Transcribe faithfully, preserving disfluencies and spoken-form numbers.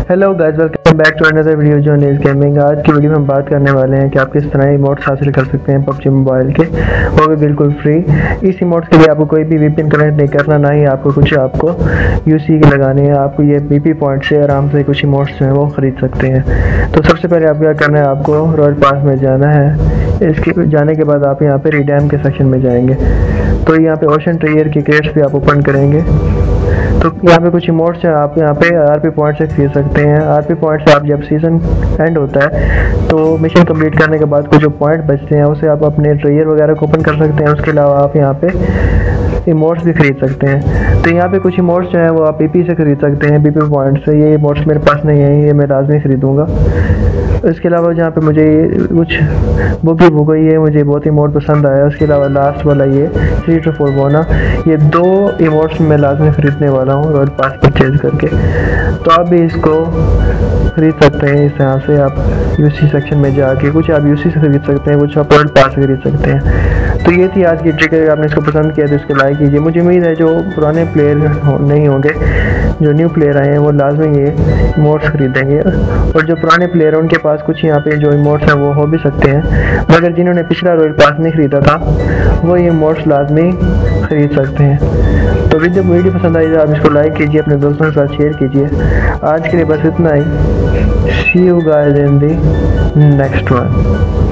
Hello guys, welcome back to another video जो is gaming. आज की वीडियो में हम बात करने वाले हैं कि आप किस तरह इमोट्स हासिल कर सकते हैं पबजी मोबाइल के, वो भी बिल्कुल फ्री। इस इमोट्स के लिए आपको कोई भी वीपीएन कनेक्ट नहीं करना, ना ही आपको कुछ आपको यूसी की लगानी है। आपको ये वीपी पॉइंट से आराम से कुछ इमोट्स जो हैं वो खरीद सकते हैं। तो सबसे पहले आपको क्या करना है, आपको रॉयल पास में जाना है। इसके जाने के बाद आप यहाँ पे रिडैम के सेक्शन में जाएंगे, तो यहाँ पे ओशन ट्रेयर की क्रेट्स भी आप ओपन करेंगे। तो यहाँ पे कुछ इमोट्स हैं, आप यहाँ पे आरपी पॉइंट से खरीद सकते हैं। आरपी पॉइंट से आप जब सीजन एंड होता है तो मिशन कंप्लीट करने के बाद कुछ जो पॉइंट बचते हैं उसे आप अपने ट्रेयर वगैरह को ओपन कर सकते हैं। उसके अलावा आप यहाँ पे इमोट्स भी खरीद सकते हैं। तो यहाँ पे कुछ इमोट्स जो हैं वो आप पीपी से खरीद सकते हैं, पीपी पॉइंट से। ये इमोट्स मेरे पास नहीं है, ये मैं लाजमी खरीदूंगा। इसके अलावा जहाँ पे मुझे कुछ बुकी बुक हुई है, मुझे बहुत इमोट पसंद आया। उसके अलावा लास्ट वाला ये थ्री टू फोर बोना, ये दो इमोट्स मैं लाजमी खरीदने वाला हूँ रॉयल पास परचेज करके। तो आप भी इसको खरीद सकते हैं। इस तरह से आप यूसी सेक्शन में जाके कुछ आप यूसी से खरीद सकते हैं, कुछ आप रॉयल पास से खरीद सकते हैं। तो ये थी आज की ट्रिक। अगर आपने इसको पसंद किया तो इसको लाइक कीजिए। मुझे उम्मीद है जो पुराने प्लेयर हो, नहीं होंगे, जो न्यू प्लेयर आए हैं वो लाजमी ये इमोट्स खरीदेंगे, और जो पुराने प्लेयर हैं उनके पास कुछ यहाँ पे जो इमोट्स हैं वो हो भी सकते हैं, मगर जिन्होंने पिछला रॉयल पास नहीं खरीदा था वो ये इमोट्स लाजमी खरीद सकते हैं। तो वीडियो वीडियो पसंद आई तो आप इसको लाइक कीजिए, अपने दोस्तों के साथ शेयर कीजिए। आज के लिए बस इतना ही। See you guys in the next one.